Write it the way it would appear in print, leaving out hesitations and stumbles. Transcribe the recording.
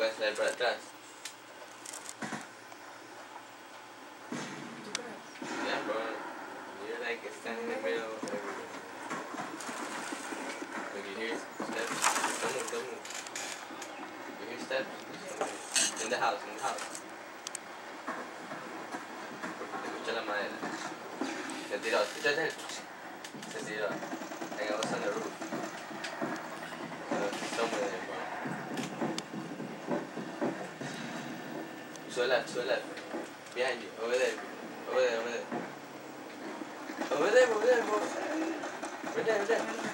puedes traer para atrás. Yeah, bro. You're like standing in the middle of everything. When you hear steps, don't move. You hear steps? In the house. Escucha la madera. Se tiró. Hang out on the roof. Somewhere there, bro. To the left. Behind you. Over there, bro. Right there.